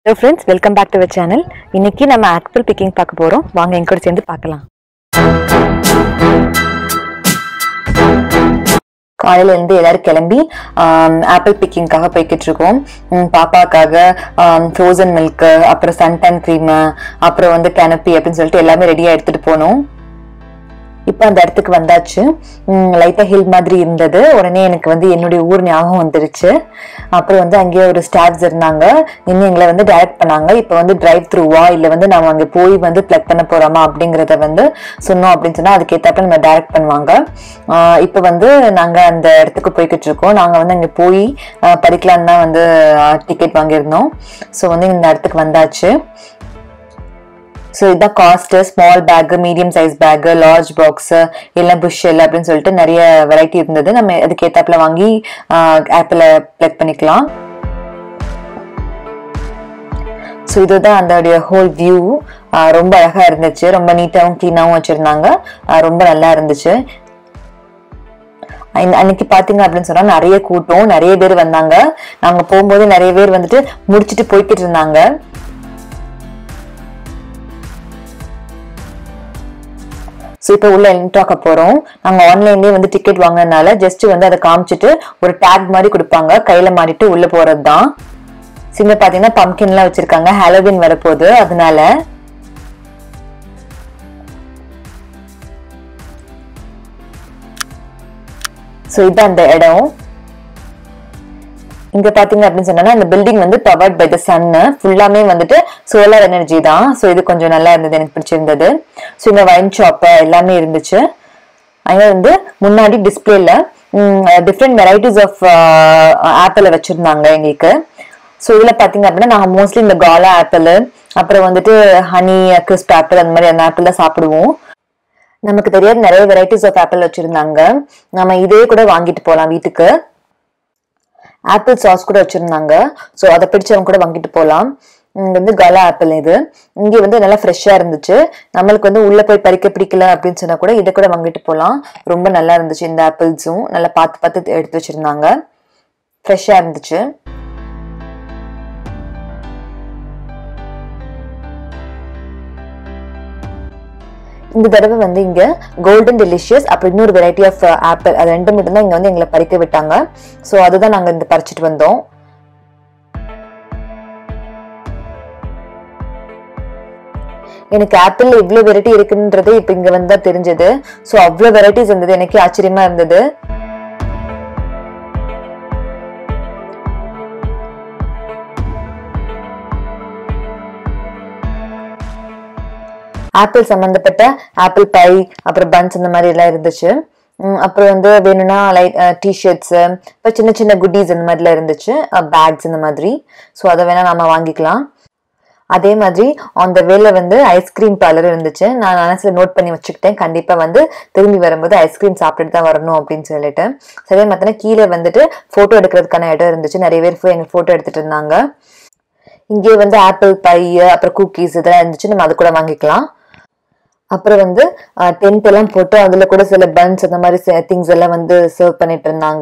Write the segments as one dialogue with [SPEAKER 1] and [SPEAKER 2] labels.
[SPEAKER 1] Hello friends, welcome back to our channel. இன்னைக்கு நம்ம apple picking பார்க்க போறோம். வாங்க எங்க கூட சேர்ந்து பார்க்கலாம். காலையில இருந்து எல்லாரும் கிளம்பி ஆப்பிள் பிக்கிங்காக போய்கிட்டு இருக்கோம். பாப்பாக்காக ஃப்ரோசன் மில்க், அப்புறம் சன்டன் கிரீம், அப்புறம் வந்து கேனப்பி அப்படின்னு சொல்லிட்டு எல்லாமே ரெடியா எடுத்துட்டு போனோம். இப்ப அந்த இடத்துக்கு வந்தாச்சு. லைட்டா ஹில் மாதிரி இருந்தது. உடனே எனக்கு வந்து என்னுடைய ஊர் ஞாபகம் வந்துருச்சு. அப்புறம் வந்து அங்கேயே ஒரு ஸ்டாஃப்ஸ் இருந்தாங்க, இன்னும் எங்களை வந்து டைரக்ட் பண்ணாங்க. இப்ப வந்து டிரைவ் த்ரூவா இல்ல வந்து நம்ம அங்க போய் வந்து பிளக் பண்ண போறோமா அப்படிங்கறத வந்து சொன்னோம் அப்படின்னு சொன்னா அதுக்கேத்தாப்ப நம்ம டைரக்ட் பண்ணுவாங்க. இப்ப வந்து நாங்க அந்த இடத்துக்கு போய்கிட்டு இருக்கோம். நாங்க வந்து அங்க போய் படிக்கலாம் தான் வந்து டிக்கெட் வாங்கியிருந்தோம். ஸோ வந்து இந்த இடத்துக்கு வந்தாச்சு. ஸோ இதான் cost, small bag, medium size bag, large box, எல்லாம் புஷ் எல்லாம் அப்படின்னு சொல்லிட்டு நிறைய வெரைட்டி இருந்தது. நம்ம அதுக்கு ஏத்தாப்புல வாங்கி ஆப்பிள் பிளக் பண்ணிக்கலாம். ஸோ இதுதான் அதோடைய ஹோல் வியூ. ரொம்ப அழகா இருந்துச்சு, ரொம்ப நீட்டாவும் கிளீனாவும் வச்சிருந்தாங்க, ரொம்ப நல்லா இருந்துச்சு. அன்னைக்கு பாத்தீங்க அப்படின்னு சொன்னா நிறைய கூட்டம், நிறைய பேர் வந்தாங்க. நாங்க போகும்போது நிறைய பேர் வந்துட்டு முடிச்சுட்டு போய்கிட்டு இருந்தாங்க. ஸோ இப்போ உள்ள என்ட்ராக்க போறோம். நாங்க ஆன்லைன்லயே வந்து டிக்கெட் வாங்கினதுனால ஜஸ்ட் வந்து அதை காமிச்சிட்டு ஒரு டேக் மாதிரி கொடுப்பாங்க, கையில மாட்டிட்டு உள்ள போறதுதான். சிங்க பாத்தீங்கன்னா பம்கின் எல்லாம் வச்சிருக்காங்க, ஹாலோவின் வரப்போகுது அதனால. ஸோ இது அந்த இடம். இங்க பாத்தீங்க அப்படின்னு சொன்னா இந்த பில்டிங் வந்து பவர்ட் பை த சன், ஃபுல்லாமே வந்துட்டு சோலார் எனர்ஜி தான். ஸோ இது கொஞ்சம் நல்லா இருந்தது, எனக்கு பிடிச்சிருந்தது. ஸோ இங்க வைன் ஷாப் எல்லாமே இருந்துச்சு. அங்க வந்து முன்னாடி டிஸ்பிளேல டிஃப்ரெண்ட் வெரைட்டிஸ் ஆஃப் ஆப்பிள் வச்சிருந்தாங்க எங்களுக்கு. ஸோ இதுல பாத்தீங்க அப்படின்னா நாங்க மோஸ்ட்லி இந்த காலா ஆப்பிள், அப்புறம் வந்துட்டு ஹனி கிறிஸ்ப் ஆப்பிள், அந்த மாதிரி அந்த ஆப்பிள் தான் சாப்பிடுவோம். நமக்கு தெரியாத நிறைய வெரைட்டிஸ் ஆஃப் ஆப்பிள் வச்சிருந்தாங்க. நம்ம இதே கூட வாங்கிட்டு போகலாம் வீட்டுக்கு. ஆப்பிள் சாஸ் கூட வச்சிருந்தாங்க. ஸோ அதை பிடிச்சவங்க கூட வாங்கிட்டு போகலாம். இங்க வந்து கலா ஆப்பிள் இது. இங்க வந்து நல்லா ஃப்ரெஷ்ஷா இருந்துச்சு. நம்மளுக்கு வந்து உள்ள போய் பறிக்க பிடிக்கல அப்படின்னு சொன்னா கூட இதை கூட வாங்கிட்டு போகலாம். ரொம்ப நல்லா இருந்துச்சு. இந்த ஆப்பிள்ஸும் நல்லா பார்த்து பார்த்து எடுத்து வச்சிருந்தாங்க, ஃப்ரெஷ்ஷா இருந்துச்சு. இந்த தடவை வந்து இங்க கோல்டன் டெலிஷியஸ் அப்புறம் இன்னொரு வெரைட்டி ஆஃப் ஆப்பிள், அது ரெண்டு மட்டும் தான் இங்க வந்து எங்களை பறிக்க விட்டாங்க. ஸோ அதுதான் நாங்க இந்த பறிச்சுட்டு வந்தோம். எனக்கு ஆப்பிள் இவ்வளவு வெரைட்டி இருக்குன்றதே இப்ப இங்க வந்தா தெரிஞ்சது. ஸோ அவ்வளவு வெரைட்டிஸ் இருந்தது, எனக்கு ஆச்சரியமா இருந்தது. ஆப்பிள் சம்பந்தப்பட்ட ஆப்பிள் பை, அப்புறம் பன்ஸ் இந்த மாதிரி எல்லாம் இருந்துச்சு. அப்புறம் வந்து வேணும்னா லைக் டிஷர்ட்ஸ், இப்போ சின்ன சின்ன குட்டீஸ் இந்த மாதிரிலாம் இருந்துச்சு, பேக்ஸ் இந்த மாதிரி. ஸோ அதை வேணா நாம வாங்கிக்கலாம். அதே மாதிரி அந்த வேலை வந்து ஐஸ்கிரீம் பார்லர் இருந்துச்சு. நான் மனசுல நோட் பண்ணி வச்சுக்கிட்டேன், கண்டிப்பா வந்து திரும்பி வரும்போது ஐஸ்கிரீம் சாப்பிட்டுட்டு தான் வரணும் அப்படின்னு சொல்லிட்டு. சரியா பார்த்தோன்னா கீழே வந்துட்டு போட்டோ எடுக்கிறதுக்கான இடம் இருந்துச்சு. நிறைய பேர் போய் எங்களுக்கு போட்டோ எடுத்துட்டு இருந்தாங்க. இங்கே வந்து ஆப்பிள் பை, அப்புறம் குக்கீஸ் இதெல்லாம் இருந்துச்சு, நம்ம அது கூட வாங்கிக்கலாம். அப்புறம் வந்து டென்ட் எல்லாம் போட்டு அதுல கூட சில பன்ஸ் அந்த மாதிரி திங்ஸ் எல்லாம் வந்து சர்வ் பண்ணிட்டு இருந்தாங்க.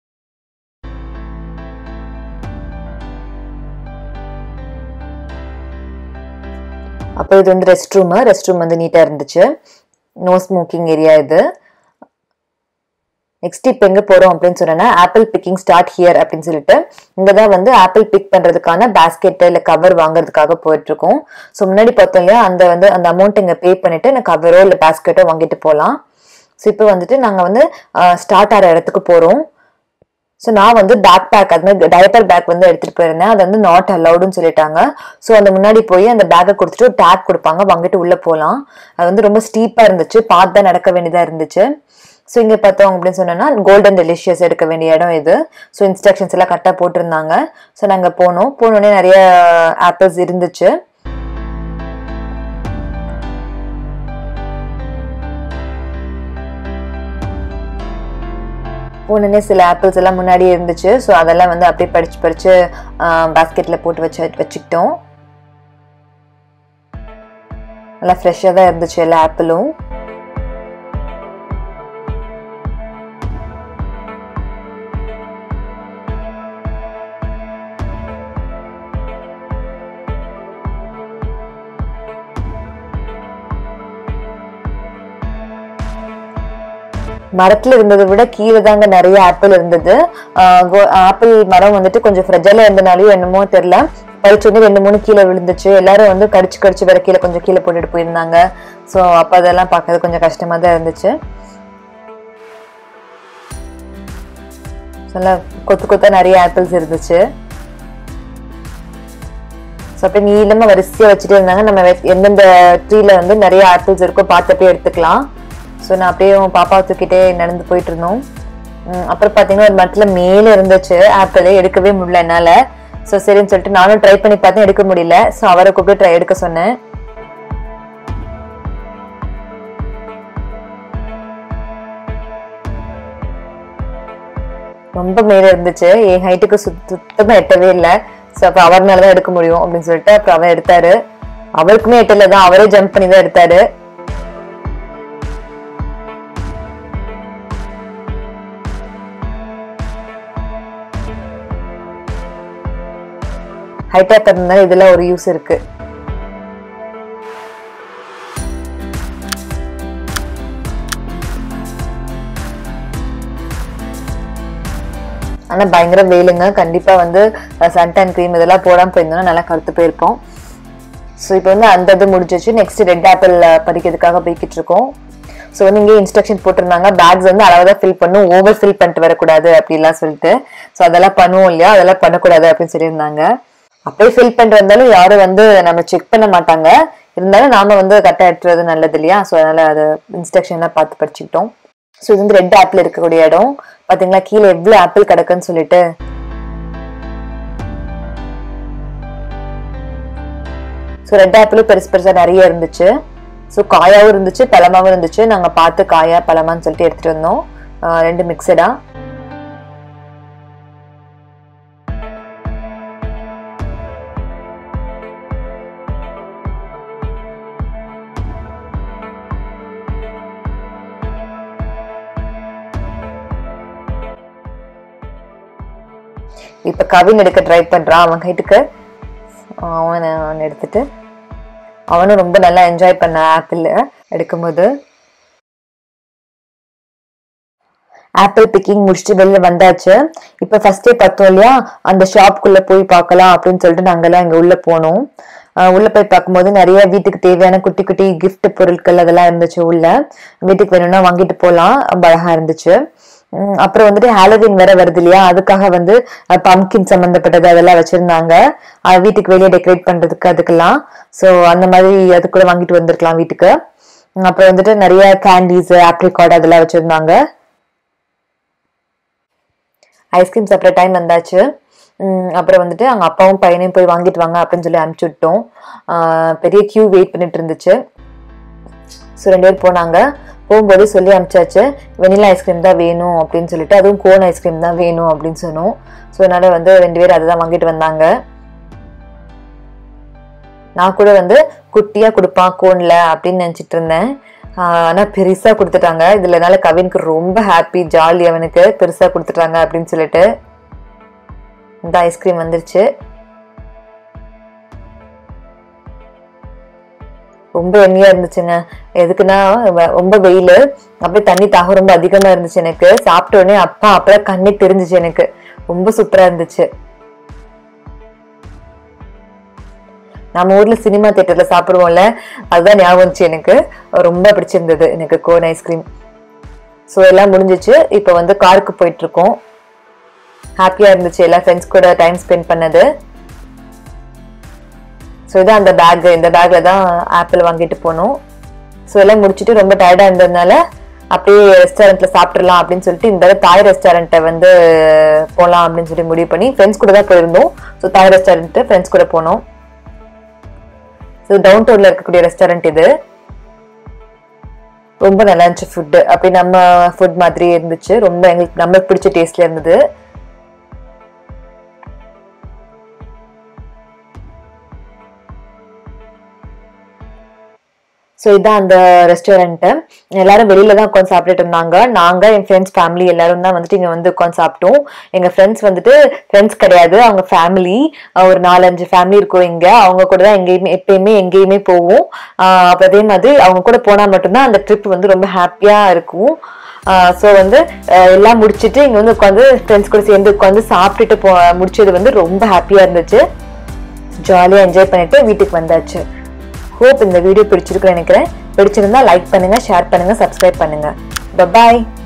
[SPEAKER 1] அப்புறம் இது வந்து ரெஸ்ட் ரூம் வந்து நீட்டா இருந்துச்சு. நோ ஸ்மோக்கிங் ஏரியா இது. நெக்ஸ்ட் இப்ப எங்க போறோம் அப்படின்னு சொன்னா ஆப்பிள் பிக்கிங் ஸ்டார்ட் ஹியர் அப்படின்னு சொல்லிட்டு இங்கதான் வந்து ஆப்பிள் பிக் பண்றதுக்கான பேஸ்கெட் இல்ல கவர் வாங்குறதுக்காக போயிட்டு இருக்கோம். ஸோ முன்னாடி பார்த்தோம் இல்லையா, அந்த அமௌண்ட் இங்க பே பண்ணிட்டு நான் கவரோ இல்ல பேஸ்கெட்டோ வாங்கிட்டு போகலாம். ஸோ இப்போ வந்துட்டு நாங்க வந்து ஸ்டார்ட் ஆகிற இடத்துக்கு போறோம். ஸோ நான் வந்து பேக் பேக், அது மாதிரி டைப்பர் பேக் வந்து எடுத்துட்டு போயிருந்தேன். அது வந்து நாட் அலவுடுன்னு சொல்லிட்டாங்க. ஸோ அந்த முன்னாடி போய் அந்த பேக்கை கொடுத்துட்டு ஒரு டேக் கொடுப்பாங்க, வாங்கிட்டு உள்ள போகலாம். அது வந்து ரொம்ப ஸ்டீப்பா இருந்துச்சு, பார்த்து தான் நடக்க வேண்டியதா இருந்துச்சு. ஸோ இங்க பார்த்தோம் அப்படின்னு சொன்னா கோல்டன் டெலிஷியஸ் எடுக்க வேண்டிய இடம் இது. ஸோ இன்ஸ்ட்ரக்ஷன்ஸ் எல்லாம் கரெக்டாக போட்டிருந்தாங்க. ஸோ நாங்க போனோடனே நிறைய ஆப்பிள்ஸ் இருந்துச்சு. போனோடனே சில ஆப்பிள்ஸ் எல்லாம் முன்னாடியே இருந்துச்சு. ஸோ அதெல்லாம் வந்து அப்படியே பறிச்சு பாஸ்கெட்ல போட்டு வச்சுக்கிட்டோம். நல்லா ஃப்ரெஷ்ஷாக தான் இருந்துச்சு எல்லா ஆப்பிளும். மரத்துல இருந்ததை விட கீழே தாங்க நிறைய ஆப்பிள் இருந்தது. ஆப்பிள் மரம் வந்துட்டு கொஞ்சம் ஃப்ரெஜ்ஜால இருந்தனாலயும் என்னமோ தெரியல, பறிச்சோடனே 2-3 கீழே விழுந்துச்சு. எல்லாரும் வந்து கடிச்சு வேற கீழே கொஞ்சம் போட்டுட்டு போயிருந்தாங்க. ஸோ அப்ப அதெல்லாம் பார்க்கறது கொஞ்சம் கஷ்டமா தான் இருந்துச்சு. கொத்தா நிறைய ஆப்பிள்ஸ் இருந்துச்சு. ஸோ அப்படியே நீளமா வரிசையா வச்சுட்டே இருந்தாங்க. நம்ம எந்தெந்த ட்ரீல வந்து நிறைய ஆப்பிள்ஸ் இருக்கோ பார்த்துட்டே எடுத்துக்கலாம். ஸோ நான் அப்படியே பாப்பா தூக்கிட்டே நடந்து போயிட்டு இருந்தோம். அப்புறம் பார்த்தீங்கன்னா ஒரு மரத்துல மேலே இருந்துச்சு ஆப்பிள், எடுக்கவே முடியல என்னால. ஸோ சரின்னு சொல்லிட்டு நானும் ட்ரை பண்ணி பார்த்தேன், எடுக்க முடியல. ஸோ அவரை கூப்பிட்டு ட்ரை எடுக்க சொன்னேன். ரொம்ப மேலே இருந்துச்சு, என் ஹைட்டுக்கு சுத்தமா எட்டவே இல்லை. ஸோ அப்போ அவர்னாலதான் எடுக்க முடியும் அப்படின்னு சொல்லிட்டு அப்புறம் அவர் எடுத்தாரு. அவருக்குமே எட்டல தான், அவரே ஜம்ப் பண்ணி தான் எடுத்தாரு. ஹைட்டா தரதுனால இதெல்லாம் ஒரு யூஸ் இருக்கு. ஆனா பயங்கர வெயிலுங்க. கண்டிப்பா வந்து சன்டன் கிரீம் இதெல்லாம் போடாம போயிருந்தோம்னா நல்லா கருத்து போயிருப்போம். ஸோ இப்போ வந்து அந்த இது முடிஞ்சிச்சு. நெக்ஸ்ட் ரெட் ஆப்பிள் பறிக்கிறதுக்காக போய்கிட்டு இருக்கோம். ஸோ வந்து இங்கே இன்ஸ்ட்ரக்ஷன் போட்டிருந்தாங்க, பேக்ஸ் வந்து அளவுதான் ஃபில் பண்ணும், ஓவர் ஃபில் பண்ணிட்டு வரக்கூடாது அப்படிலாம் சொல்லிட்டு. ஸோ அதெல்லாம் பண்ணுவோம் இல்லையா, அதெல்லாம் பண்ணக்கூடாது அப்படின்னு சொல்லியிருந்தாங்க. அப்படியே ஃபில் பண்ணிட்டு வந்தாலும் யாரும் வந்து நம்ம செக் பண்ண மாட்டாங்க. இருந்தாலும் நாம வந்து கரெக்டாக எடுத்துறது நல்லது இல்லையா. ஸோ அதனால அதை இன்ஸ்ட்ரக்ஷன்லாம் பார்த்து படிச்சுக்கிட்டோம். ஸோ இது வந்து ரெட் ஆப்பிள் இருக்கக்கூடிய இடம். பாத்தீங்களா கீழே எவ்வளவு ஆப்பிள் கிடக்குன்னு சொல்லிட்டு. ஸோ ரெட் ஆப்பிளும் பெருசா நிறைய இருந்துச்சு. ஸோ காயாவும் இருந்துச்சு, பழமாவும் இருந்துச்சு. நாங்க பார்த்து காயா பழமான்னு சொல்லிட்டு எடுத்துட்டு வந்தோம், ரெண்டு மிக்சடா. இப்ப கவின் எடுக்க ட்ரை பண்றான். அவன் ஹைட்டுக்கு அவன் எடுத்துட்டு அவனும் ரொம்ப நல்லா என்ஜாய் பண்ண ஆப்பிள் எடுக்கும்போது. ஆப்பிள் பிக்கிங் முடிச்சுட்டு வெளில வந்தாச்சு. இப்ப ஃபர்ஸ்டே பார்த்தோம் இல்லையா, அந்த ஷாப்குள்ள போய் பார்க்கலாம் அப்படின்னு சொல்லிட்டு நாங்கெல்லாம் இங்க உள்ள போனோம். உள்ள போய் பார்க்கும்போது நிறைய வீட்டுக்கு தேவையான குட்டி குட்டி கிஃப்ட் பொருட்கள் அதெல்லாம் இருந்துச்சு. உள்ள வீட்டுக்கு வேணும்னா வாங்கிட்டு போலாம், அழகா இருந்துச்சு. அப்புறம் வந்துட்டு ஹாலோவின் வேற வருது இல்லையா, அதுக்காக வந்து பம்கின் சம்பந்தப்பட்டது அதெல்லாம் வச்சிருந்தாங்க வீட்டுக்கு வெளியே டெக்கரேட் பண்றதுக்கு அதுக்கெல்லாம். ஸோ அந்த மாதிரி அது கூட வாங்கிட்டு வந்திருக்கலாம் வீட்டுக்கு. அப்புறம் வந்துட்டு நிறைய கேண்டீஸ், ஆப்ரிகாட் அதெல்லாம் வச்சிருந்தாங்க. ஐஸ்கிரீம் சாப்பிட்ற டைம் வந்தாச்சு. அப்புறம் வந்துட்டு அவங்க அப்பாவும் பையனையும் போய் வாங்கிட்டு வாங்க அப்படின்னு சொல்லி அனுப்பிச்சு விட்டோம். பெரிய கியூ வெயிட் பண்ணிட்டு இருந்துச்சு. ஸோ 2 பேர் போனாங்க. போகும்போது சொல்லி அனுப்பிச்சாச்சு, வெனிலா ஐஸ்கிரீம் தான் வேணும் அப்படின்னு சொல்லிட்டு, அதுவும் கோன் ஐஸ்கிரீம் தான் வேணும் அப்படின்னு சொன்னோம். ஸோ அதனால வந்து 2 பேர் அதுதான் வாங்கிட்டு வந்தாங்க. நான் கூட வந்து குட்டியா கொடுப்பான் கோன்ல அப்படின்னு நினைச்சிட்டு இருந்தேன். ஆனா பெருசா கொடுத்துட்டாங்க. இதுலனால கவினுக்கு ரொம்ப ஹாப்பி, ஜாலி, அவனுக்கு பெருசா கொடுத்துட்டாங்க அப்படின்னு சொல்லிட்டு. இந்த ஐஸ்கிரீம் வந்துருச்சு. ரொம்ப எண்ணியா இருந்துச்சுங்க. எதுக்குன்னா ரொம்ப வெயில், அப்படியே தண்ணி தாகம் ரொம்ப அதிகமா இருந்துச்சு எனக்கு. சாப்பிட்ட உடனே அப்பதான் கண்ணே தெரிஞ்சிச்சு எனக்கு. ரொம்ப சூப்பரா இருந்துச்சு. நம்ம ஊர்ல சினிமா தியேட்டர்ல சாப்பிடுவோம்ல, அதுதான் ஞாபகம் வந்துச்சு எனக்கு. ரொம்ப பிடிச்சிருந்தது எனக்கு கோன் ஐஸ்கிரீம். ஸோ எல்லாம் முடிஞ்சிச்சு. இப்போ வந்து காருக்கு போயிட்டு இருக்கோம். ஹாப்பியா இருந்துச்சு எல்லா ஃப்ரெண்ட்ஸ் கூட டைம் ஸ்பெண்ட் பண்ணது. ஸோ இதான் அந்த பேக். இந்த பேக்ல தான் ஆப்பிள் வாங்கிட்டு போனோம். ஸோ எல்லாம் முடிச்சுட்டு ரொம்ப டயர்டா இருந்ததுனால அப்படியே ரெஸ்டாரண்ட்ல சாப்பிட்றலாம் அப்படின்னு சொல்லிட்டு இந்த தாய் ரெஸ்டாரண்ட்டை வந்து போகலாம் அப்படின்னு சொல்லி முடிவு பண்ணி ஃப்ரெண்ட்ஸ் கூட தான் போயிருந்தோம். ஸோ தாய் ரெஸ்டாரண்ட் ஃப்ரெண்ட்ஸ் கூட போனோம். ஸோ டவுன் டவுன்ல இருக்கக்கூடிய ரெஸ்டாரண்ட் இது. ரொம்ப நல்லா இருந்துச்சு ஃபுட்டு. அப்படி நம்ம ஃபுட் மாதிரி இருந்துச்சு. ரொம்ப எங்களுக்கு நம்மளுக்கு பிடிச்ச டேஸ்ட்ல இருந்தது. ஸோ இதான் அந்த ரெஸ்டாரண்ட். எல்லாரும் வெளியில தான் உட்காந்து சாப்பிட்டுட்டு இருந்தாங்க. நாங்க என் ஃப்ரெண்ட்ஸ் ஃபேமிலி எல்லாரும் தான் வந்துட்டு இங்க வந்து உட்காந்து சாப்பிட்டோம். எங்க ஃப்ரெண்ட்ஸ் வந்துட்டு ஃப்ரெண்ட்ஸ் கிடையாது, அவங்க ஃபேமிலி. ஒரு 4-5 ஃபேமிலி இருக்கும் இங்க. அவங்க கூட தான் எப்பயுமே எங்கேயுமே போவோம். அப்ப அதே மாதிரி அவங்க கூட போனா மட்டும்தான் அந்த ட்ரிப் வந்து ரொம்ப ஹாப்பியா இருக்கும். ஸோ வந்து எல்லாம் முடிச்சுட்டு இங்கே வந்து உட்காந்து ஃப்ரெண்ட்ஸ் கூட சேர்ந்து உட்காந்து சாப்பிட்டுட்டு முடிச்சது வந்து ரொம்ப ஹாப்பியாக இருந்துச்சு. ஜாலியாக என்ஜாய் பண்ணிட்டு வீட்டுக்கு வந்தாச்சு. ஹோப் இந்த வீடியோ பிடிச்சிருக்குன்னு நினைக்கிறேன். பிடிச்சிருந்தா லைக் பண்ணுங்க, ஷேர் பண்ணுங்க, சப்ஸ்கிரைப் பண்ணுங்க. பாய்.